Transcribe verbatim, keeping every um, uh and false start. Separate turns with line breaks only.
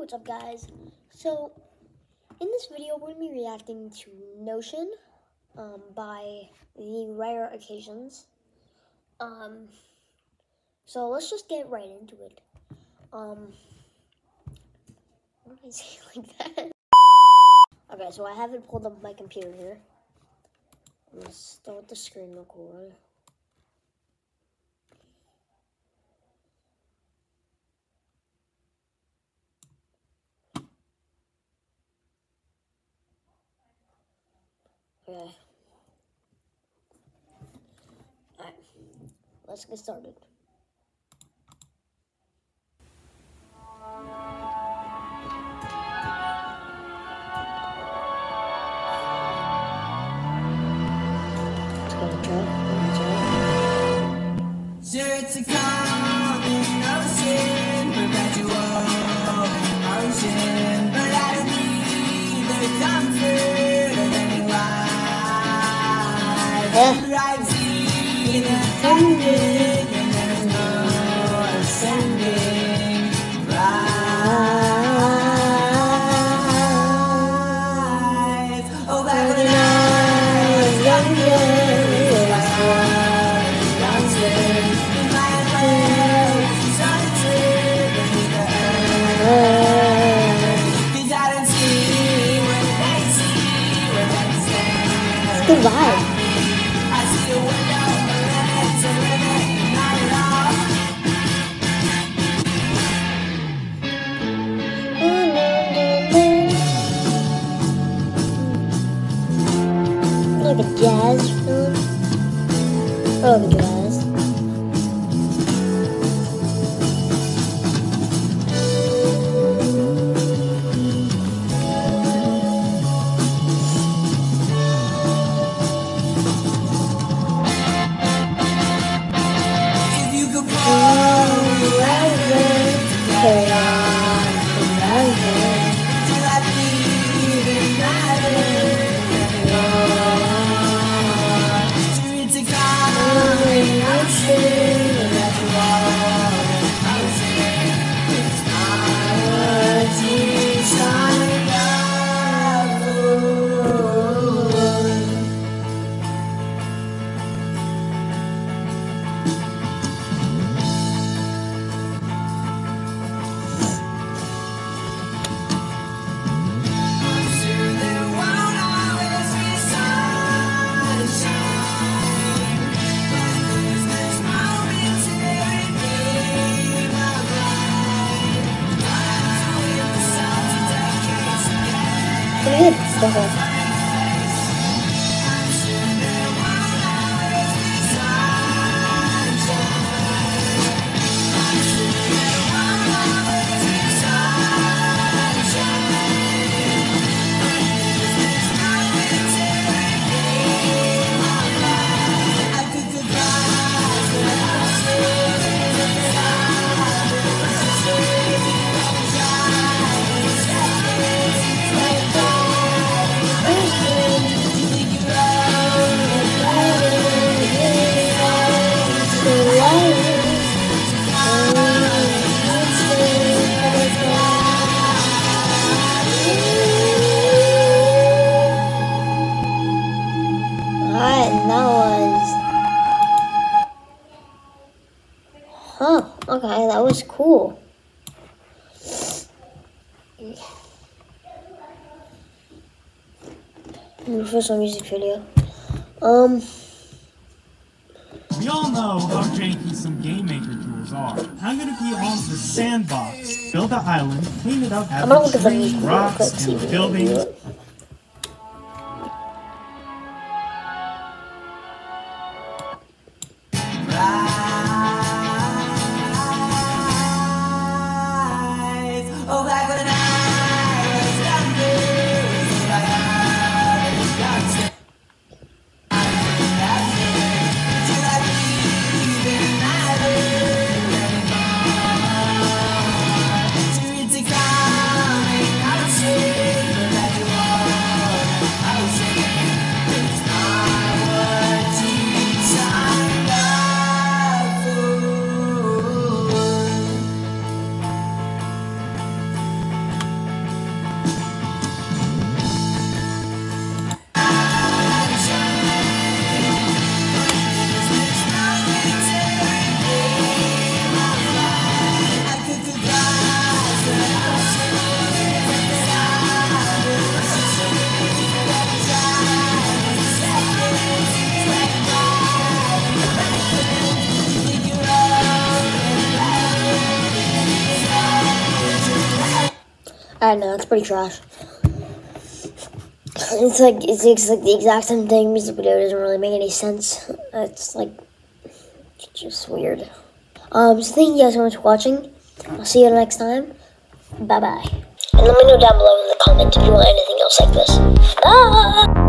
what's up guys? So, in this video we're going to be reacting to Notion um, by The Rare Occasions. Um, so let's just get right into it. Um, why did I say it like that? Okay, so I have it pulled up my computer here. Let's start the screen record. Okay. Alright, let's get started. Let's go to try.
Sure, it's a common ocean, perpetual ocean, but I don't need the comfort of any life.
Yeah.
I've seen it ended, and there's no ascending. Rise. Oh, back when I was younger, it was downstairs in my place, solitude beneath the earth. 'Cause I don't see what they see when they stand.
It's good vibe.
I see a window, but then it's a limit, not at all.
Like a jazz film. I love jazz.
If you could pull me over to carry on forever, till I leave it matter anymore. Sure, it's a common ocean, that's all ocean. It's not just on
Pretty good so far. Alright, and that was... Huh, okay, that was cool. First one music video. Um...
We all know how janky some game maker tools are. I'm gonna be on the sandbox, build an island, clean it up,
I'm
have
gonna look at the
trees,
music video
rocks,
quick, see if
and
we can do
buildings.
it.
rise. Oh, back when I was younger, I was downstairs. Till I leave it matter anymore. Sure, it's a common ocean, but that's
I don't know, it's pretty trash. It's like it's, it's like the exact same thing. Music video doesn't really make any sense. It's like it's just weird. Um, so thank you guys so much for watching. I'll see you next time. Bye bye. And let me know down below in the comments if you want anything else like this. Bye.